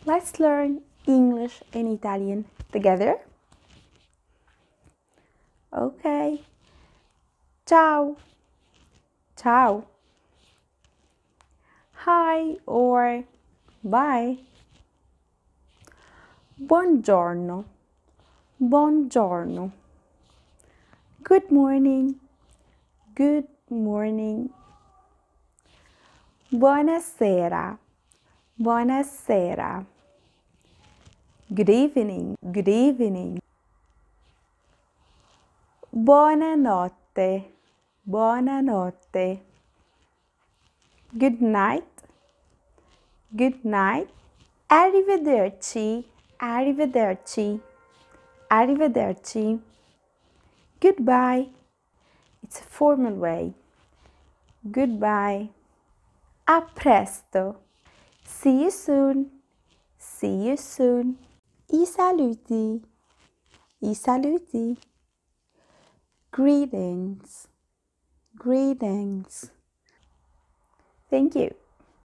Let's learn English and Italian together. Okay. Ciao. Ciao. Hi or bye. Buongiorno. Buongiorno. Good morning. Good morning. Buonasera. Buonasera. Good evening. Good evening. Buonanotte. Buonanotte. Good night. Good night. Arrivederci. Arrivederci. Arrivederci. Goodbye. It's a formal way. Goodbye. A presto. See you soon. See you soon. I saluti. I saluti. Greetings. Greetings. Thank you.